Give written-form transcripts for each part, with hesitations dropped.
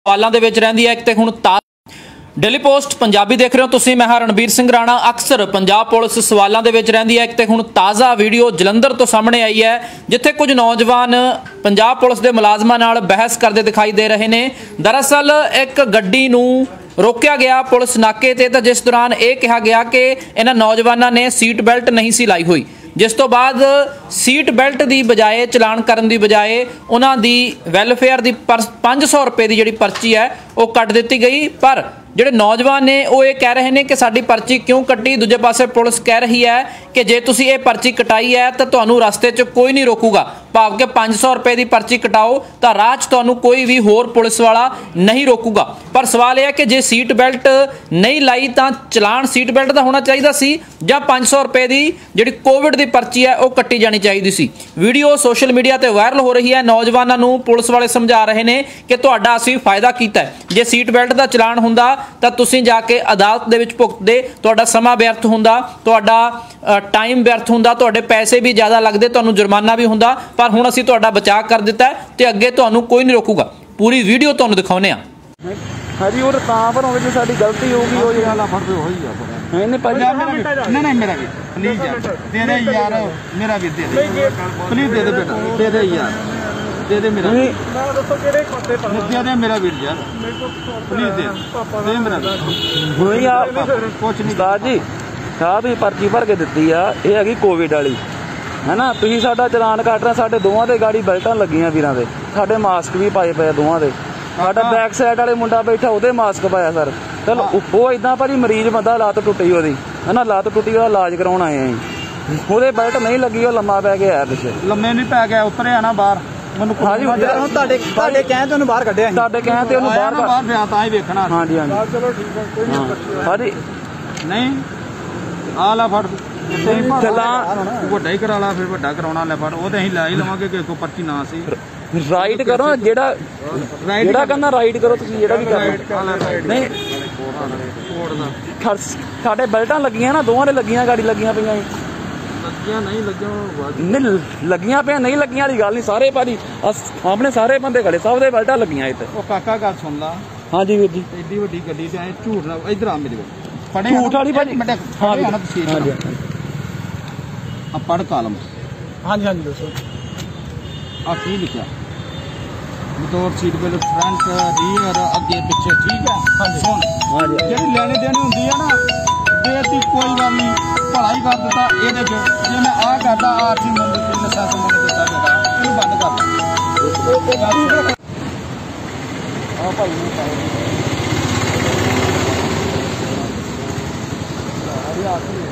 सवालों के रही है। एक तो हुण डेली पोस्ट पंजाबी देख रहे हो तुसीं, मैं रणबीर सिंह राणा। अक्सर पंजाब पुलिस सवालों के रही है। एक तो हुण ताज़ा वीडियो जलंधर तो सामने आई है, जिथे कुछ नौजवान पंजाब पुलिस के मुलाजमां नाल बहस करते दिखाई दे रहे हैं। दरअसल एक गड्डी नूं रोकया गया पुलिस नाके ते, जिस दौरान यह कहा गया कि इन्हां नौजवानों ने सीट बेल्ट नहीं सी लाई हुई, जिस तो बाद सीट बेल्ट की बजाए चलान करने की बजाए उन्होंने वैलफेयर की 500 रुपए की जी पर्ची है वो कट दी गई। पर ਜਿਹੜੇ नौजवान ने वो ये कह रहे हैं कि साडी पर्ची क्यों कट्टी। दूजे पासे पुलिस कह रही है कि जे तुसी ये पर्ची कटाई है तो तुहानू रस्ते च कोई नहीं रोकूगा, भाव के 500 रुपए की पर्ची कटाओ तो राह च तुहानू कोई भी होर पुलिस वाला नहीं रोकूगा। पर सवाल यह है कि जे सीट बेल्ट नहीं लाई तो चलान सीट बेल्ट का होना चाहिए सी या 500 रुपए की जी कोविड की पर्ची है वो कट्टी जानी चाहिए सी। वीडियो सोशल मीडिया पर वायरल हो रही है। नौजवानों पुलिस वाले समझा रहे हैं कि तुहाडा असीं फायदा कीता है, जे सीट बेल्ट का चलान हुंदा तो तुसीं जाके अदालत दे विच भुगतदे, तुहाडा समा व्यर्थ हुंदा, तुहाडा टाइम व्यर्थ हुंदा, तुहाडे पैसे भी ज़्यादा लगदे, तुहानूं जुर्माना भी हुंदा। पर हुण असीं तुहाडा बचाव कर दिता है ते अगे तुहानूं कोई नहीं रोकूगा। पूरी वीडियो तुहानूं दिखाउने आ। हाँ जी, और तां पर होवे जे साडी गलती होगी हो जे वाला फड़ होई आ पर नहीं भाई नहीं नहीं मेरा भी प्लीज यार दे दे यार, मेरा भी दे दे प्लीज दे दे बेटा, दे दे यार, दे दे मेरा दसो केड़े खाते पर दे दे मेरा वीर यार प्लीज दे मेरा हुई आ कुछ नहीं उस्ताद जी साहब ही पर्ची भर के दित्ती आ, ये हैगी कोविड वाली है ना। तुसीं साडा चलान कट रहे, साडे दोवां दे गाड़ी बेल्टां लगियां वीरां दे, साडे मास्क भी पाए पे दोवां दे, साडा बैक साइड वाले मुंडा बैठा ਉਹਦੇ मास्क पाया सर। चलो वो इदा भाजी मरीज बंदा लत्त टुटी ਉਹਦੀ है ना, लत्त टुटी ਉਹਦਾ इलाज कराउण आए हैं, ਉਹਦੇ बेल्ट नहीं लगी, वो लम्मा पै गया पिछे, लम्मे नहीं पै गया उतरे ना बाहर। हाँ जी ਤੁਹਾਡੇ ਕਹਿਣ ਤੇ ਉਹਨੂੰ ਬਾਹਰ ਕੱਢਿਆ, ਤੁਹਾਡੇ ਕਹਿਣ ਤੇ ਉਹਨੂੰ ਬਾਹਰ ਪਿਆ ਤਾਂ ਹੀ ਵੇਖਣਾ। हाँ जी हाँ जी चलो ठीक है कोई नहीं हाँ जी नहीं ਆ ਲੈ ਫੜ ਵੱਡਾ ਹੀ ਕਰਾ ਲਾ, ਫਿਰ ਵੱਡਾ ਕਰਾਉਣਾ ਲੈ ਫੜ, ਉਹ ਤੇ ਅਸੀਂ ਲੈ ਹੀ ਲਵਾਂਗੇ ਕਿ ਕੋਈ ਪਰਚੀ ਨਾ ਸੀ। ਰਾਈਟ ਕਰੋ ਜਿਹੜਾ ਕਹਿੰਦਾ ਰਾਈਟ ਕਰੋ ਤੁਸੀਂ, ਜਿਹੜਾ ਵੀ ਕਰਨਾ ਨਹੀਂ ਸਾਡੇ ਬੈਲਟਾਂ ਲੱਗੀਆਂ ਨਾ, ਦੋਵਾਂ ਦੇ ਲੱਗੀਆਂ, ਗਾੜੀ ਲੱਗੀਆਂ ਪਈਆਂ नहीं लगियां पे नहीं लगियां वाली गल नहीं, सारे भाजी सामने सारे बंदे खड़े, सब दे बेल्टां लगियां इत्थे। ओ काका गल सुन ला। हां जी वीर जी एडी वड्डी गड्डी ते ऐ झूठ ना इधर आ मेरे कोल पढ़े झूठ वाली भाजी। हां जी हां जी आ पढ़ कालम। हां जी दसो आ की लिखा motor seat belt front rear अगे पीछे ठीक है। हां जी सुन हां जी जेडी लेने देनी हुंदी है ना बेती कोई गल नहीं, भला ही कर दिता ये जे मैं आ करता आरसी मंडी नशा संबंध दिता मेरा इनू बंद कर आ भाई ने आरसी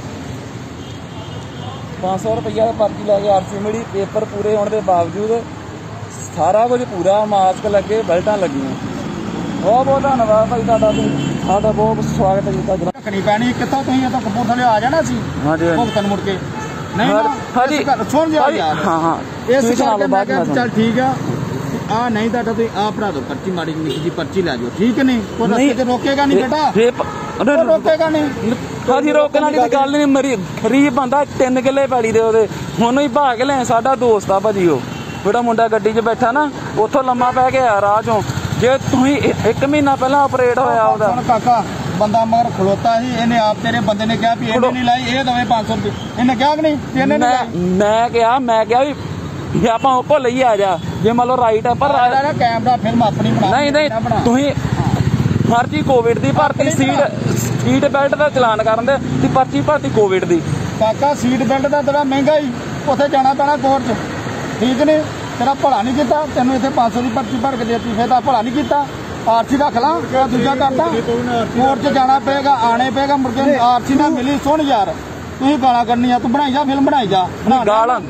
500 रुपया पर्ची लैके आरसी मिली, पेपर पूरे होने के बावजूद सारा कुछ पूरा, मास्क लगे, बेल्टां लगियां। बहुत बहुत धन्यवाद भाई साडा, साडा बहुत स्वागत है जी। रखनी पैनी कितों तुसीं इत्थों कपूरथले आ जाना सी भुगतन मुड़ के नहीं ना। हाँ जी सुन जाओ यार। हाँ हाँ इस करके मैं कहा चल ठीक है आ नहीं ताटा तुसीं आ भरा दो पर्ची, माड़ी निक्की जी पर्ची लै जाओ ठीक नहीं, कोई रस्ते च रोकेगा नहीं बेटा, रोकेगा नहीं। हाँ जी रोकने वाली गल नहीं, मरी गरीब बंदा 3 किले पैली दे ओहदे हुण ही भा के ले, साडा दोस्त आ भाजी, वो जेड़ा मुंडा गड्डी च बैठा ना उत्थों लम्मा पै गया राह चों, जे तुसीं 1 महीना पहला ऑपरेट होया ओहदा काका बंदा मगर खलोता ही, इन्हें आप तेरे बंदे ने कहा भी इन्हें नहीं लाई, ये दवे 500 रुपये इन्हें कहा कि नहीं, मैं क्या भी आपां ओको लई आ जा जे मान लो राइट है पर कैमरा फिल्म अपनी बना नहीं तुसीं फर्जी कोविड दी भर्ती सीट बेल्ट का चलान करन दे पर्ची भर्ती कोविड दी काका सीट बेल्ट का तेरा महंगा ही उत्थे जाना पैना कोर्ट च ठीक नहीं, तेरा भला नहीं किया, तेनों इत्थे 500 की पर्ची भर के देती, फिर तां भला नहीं किया, आरसी रख ला क्या दूजा करता, कोर्ट च जाना पेगा, आने पेगा, मुर्गे आरसी ना मिली। सुन यार तुसीं गालां कड्ढनियां, तू बनाई जा फिल्म, बनाई जा गालां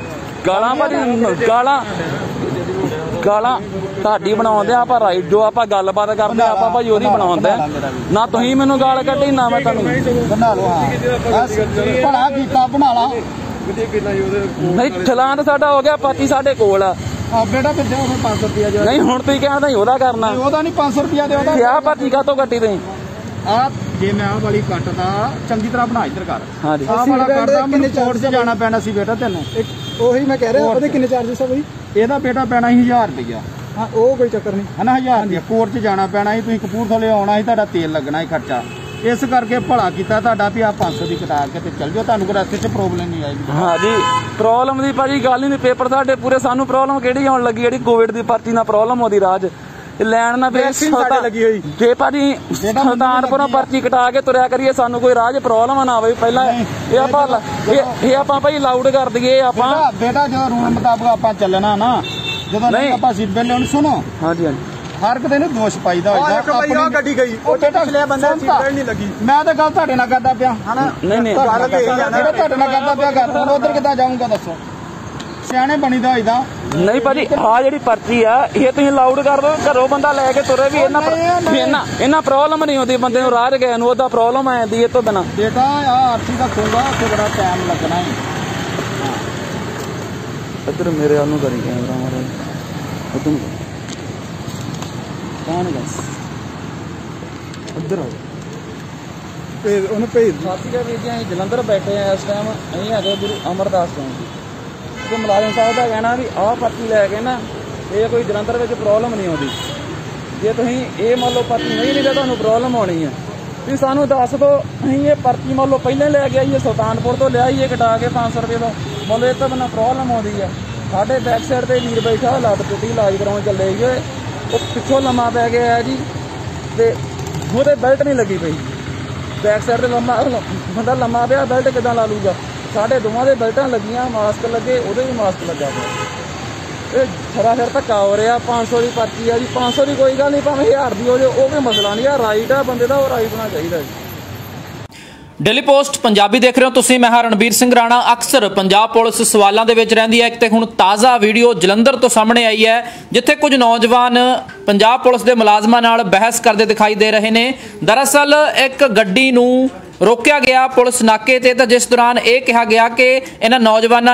गालां ਤੁਹਾਡੀ ਬਣਾਉਂਦੇ ਆਪਾਂ ਰਾਈਟ ਜੋ ਆਪਾਂ ਗੱਲਬਾਤ ਕਰਦੇ ਆਪਾਂ ਭਾਜੀ ਉਹਦੀ ਬਣਾਉਂਦੇ ਨਾ, ਤੁਸੀਂ ਮੈਨੂੰ ਗਾਲ ਕੱਢੀ ਨਾ ਮੈਂ ਤੁਹਾਨੂੰ ਬਣਾ ਲਓ। ਹਾਂ ਭਲਾ ਕੀਤਾ ਬਣਾ ਲਾ नहीं चलान साडा हो गया, पर्ची साडे कोल आ बेटा फिर 500 रुपया जो नहीं हुण तुसीं कहंदे ओहदा करना ओहदा नहीं 500 रुपया दे ओहदा क्या पर्ची कातों कट्टी तुसीं आप जे मैं आ वाली कटदा चंगी तरह बना इधर कर। हां जी आ वाला करदा मैनूं कोर्ट च जाना पैना सी बेटा तैनूं ओही मैं कह रहा ओहदे किन्ने चार्जेस है भाई एदा बेटा पैना 1000 रुपया ਹਾਂ ਉਹ ਕੋਈ ਚੱਕਰ ਨਹੀਂ ਹਨਾ 1000 ਦੀ ਕੋਰਟ 'ਚ ਜਾਣਾ ਪੈਣਾ ਸੀ, ਤੁਸੀਂ ਕਪੂਰਥਲੇ ਆਉਣਾ ਸੀ, ਤੁਹਾਡਾ ਤੇਲ ਲੱਗਣਾ ਸੀ ਖਰਚਾ। ਇਸ ਕਰਕੇ ਭਲਾ ਕੀਤਾ ਤੁਹਾਡਾ ਵੀ ਆ 500 ਦੀ ਕਟਾ ਕੇ ਤੇ ਚੱਲ ਜਾਓ, ਤੁਹਾਨੂੰ ਕੋਈ ਰਸਤੇ 'ਚ ਪ੍ਰੋਬਲਮ ਨਹੀਂ ਆਏਗੀ। ਹਾਂ ਜੀ ਪ੍ਰੋਬਲਮ ਦੀ ਭਾਜੀ ਗੱਲ ਹੀ ਨਹੀਂ, ਪੇਪਰ ਸਾਡੇ ਪੂਰੇ, ਸਾਨੂੰ ਪ੍ਰੋਬਲਮ ਕਿਹੜੀ ਆਉਣ ਲੱਗੀ ਜਿਹੜੀ ਕੋਵਿਡ ਦੀ ਪਰਚੀ ਨਾਲ ਪ੍ਰੋਬਲਮ ਆਉਂਦੀ ਰਾਜ ਲੈਣ ਨਾ ਲੱਗੀ ਹੋਈ ਜੇ ਭਾਜੀ ਸੁਲਤਾਨਪੁਰੋਂ ਪਰਚੀ ਕਟਾ ਕੇ ਤੁਰਿਆ ਕਰੀਏ, ਸਾਨੂੰ ਕੋਈ ਰਾਜ ਪ੍ਰੋਬਲਮ ਨਾ ਆਵੇ। ਪਹਿਲਾਂ ਇਹ ਆਪਾਂ ਭਾਈ ਲਾਊਡ ਕਰ ਦਈਏ ਆਪਾਂ ਬੇਟਾ, ਜਦੋਂ ਰੂਲ ਮੁਤਾਬਕ ਆਪਾਂ ਚੱਲਣਾ ਨਾ, ਜਦੋਂ ਨਹੀਂ ਆਪਾਂ ਸੀਟ ਬੈਲਟ ਲਾਉਣੀ, ਸੁਣੋ ਹਾਂਜੀ ਹਾਂਜੀ ਹਰ ਇੱਕ ਨੂੰ ਦੋਸ਼ ਪਾਈਦਾ ਹੋਈਦਾ। ਆਪਣੀ ਗੱਡੀ ਗਈ ਉਹ ਪਿਛਲੇ ਬੰਦੇ ਸੀਟ ਬੈਲਟ ਨਹੀਂ ਲੱਗੀ। ਮੈਂ ਤਾਂ ਗੱਲ ਤੁਹਾਡੇ ਨਾਲ ਕਰਦਾ ਪਿਆ ਹਨਾ, ਨਹੀਂ ਜਿਹੜਾ ਤੁਹਾਡੇ ਨਾਲ ਕਰਦਾ ਪਿਆ ਕਰ ਉਧਰ ਕਿੱਦਾਂ ਜਾਊਂਗਾ ਦੱਸੋ, ਸਿਆਣੇ ਬਣੀਦਾ ਹੋਈਦਾ। ਨਹੀਂ ਭਾਜੀ ਆ ਜਿਹੜੀ ਪਰਚੀ ਆ ਇਹ ਤੁਸੀਂ ਲਾਊਡ ਕਰ ਦੋ, ਘਰੋਂ ਬੰਦਾ ਲੈ ਕੇ ਤੁਰੇ ਵੀ ਇਹਨਾਂ ਪ੍ਰੋਬਲਮ ਨਹੀਂ ਹੁੰਦੀ, ਬੰਦੇ ਨੂੰ ਰਾਹ ਗਏ ਨੂੰ ਉਹਦਾ ਪ੍ਰੋਬਲਮ ਆ ਜਾਂਦੀ ਇਹ ਤੋਂ ਬਿਨਾਂ। ਬੇਟਾ ਆ ਆਰਸੀ ਦਾ ਖੂੰਗਾ ਤੇ ਬੜਾ ਟਾਈਮ ਲੱਗਣਾ ਹੈ। ਇੱਧਰ ਮੇਰੇ ਵੱਲ ਨੂੰ ਕਰੀ ਕੈਮਰਾ ਮਾਰੇ ਉਦੋਂ ਕੌਣ ਬਸ ਇੱਧਰ ਆ ਭੇਜ ਉਹਨੂੰ ਭੇਜ। ਸਾਥੀ ਦਾ ਵੀਰ ਜੀ ਅਸੀਂ ਜਲੰਧਰ ਬੈਠੇ ਆ ਇਸ ਟਾਈਮ, ਅਸੀਂ ਹੈਗੇ ਗੁਰੂ ਅਮਰਦਾਸ ਚੌਂਕ ਤੇ ਮੁਲਾਜ਼ਮ ਸਾਹਿਬ ਦਾ ਕਹਿਣਾ ਵੀ ਆਹ ਪਰਚੀ ਲੈ ਕੇ ਨਾ ਇਹ ਕੋਈ ਜਲੰਧਰ ਵਿੱਚ ਪ੍ਰੋਬਲਮ ਨਹੀਂ ਆਉਂਦੀ, ਜੇ ਤੁਸੀਂ ਇਹ ਮੰਨ ਲਓ ਪਰਚੀ ਨਹੀਂ ਲਈ ਤਾਂ ਤੁਹਾਨੂੰ ਪ੍ਰੋਬਲਮ ਆਉਣੀ ਹੈ। ਤੁਸੀਂ ਸਾਨੂੰ ਦੱਸ ਦਿਓ, ਅਸੀਂ ਇਹ ਪਰਚੀ ਮੰਨ ਲਓ ਪਹਿਲਾਂ ਲੈ ਕੇ ਆਈਏ ਸੁਲਤਾਨਪੁਰ ਤੋਂ ਲਿਆਈਏ ਕਟਾ ਕੇ 500 ਰੁਪਏ ਦਾ, ਮੰਨ ਲਓ ਇਹ ਤੋਂ ਬਿਨਾਂ ਪ੍ਰੋਬਲਮ ਆਉਂਦੀ ਹੈ। ਸਾਡੇ ਬੈਕ ਸਾਈਡ ਤੇ ਵੀਰ ਬੈਠਾ ਲੱਤ ਟੁੱਟੀ, ਇਲਾਜ ਕਰਾਉਣ ਚੱਲੇ ਗਏ, ਉਹ ਪਿੱਛੋਂ ਲੰਮਾ ਪੈ ਗਿਆ ਹੈ ਜੀ ਤੇ ਉਹਦੇ ਬੈਲਟ ਨਹੀਂ ਲੱਗੀ ਪਈ, ਬੈਕ ਸਾਈਡ ਤੇ ਬੰਦਾ ਲੰਮਾ ਪਿਆ, ਬੈਲਟ ਕਿੱਦਾਂ ਲਾ ਲੂਗਾ। ਸਾਡੇ ਦੋਵਾਂ ਦੇ ਬੈਲਟਾਂ ਲੱਗੀਆਂ, ਮਾਸਕ ਲੱਗੇ, ਉਹਦੇ ਵੀ ਮਾਸਕ ਲੱਗਾ ਪਿਆ। ਇਹ ਸਾਰਾ ਫਿਰ ਧੱਕਾ ਹੋ ਰਿਹਾ। 500 ਦੀ ਪਰਚੀ ਆ ਜੀ, 500 ਦੀ ਕੋਈ ਗੱਲ ਨਹੀਂ, ਭਾਵੇਂ 1000 ਦੀ ਹੋ ਜਾਏ ਉਹ ਵੀ ਮਸਲਾ ਨਹੀਂ ਆ, ਰਾਈਟ ਆ ਬੰਦੇ ਦਾ, ਉਹ ਰਾਈਟ ਹੋਣਾ ਚਾਹੀਦਾ ਜੀ। ਡੇਲੀ ਪੋਸਟ ਪੰਜਾਬੀ ਦੇਖ ਰਹੇ ਹੋ ਤੁਸੀਂ, ਮੈਂ ਹਾਂ ਰਣਬੀਰ ਸਿੰਘ ਰਾਣਾ। ਅਕਸਰ ਪੰਜਾਬ ਪੁਲਿਸ ਸਵਾਲਾਂ ਦੇ ਵਿੱਚ ਰਹਿੰਦੀ ਹੈ ਤੇ ਹੁਣ ਤਾਜ਼ਾ ਵੀਡੀਓ ਜਲੰਧਰ ਤੋਂ ਸਾਹਮਣੇ ਆਈ ਹੈ, ਜਿੱਥੇ ਕੁਝ ਨੌਜਵਾਨ ਪੰਜਾਬ ਪੁਲਿਸ ਦੇ ਮੁਲਾਜ਼ਮਾਂ ਨਾਲ ਬਹਿਸ ਕਰਦੇ ਦਿਖਾਈ ਦੇ ਰਹੇ ਨੇ। ਦਰਅਸਲ ਇੱਕ ਗੱਡੀ ਨੂੰ ਰੋਕਿਆ ਗਿਆ ਪੁਲਿਸ ਨਾਕੇ ਤੇ, ਤਾਂ ਜਿਸ ਦੌਰਾਨ ਇਹ ਕਿਹਾ ਗਿਆ ਕਿ ਇਹਨਾਂ ਨੌਜਵਾਨਾਂ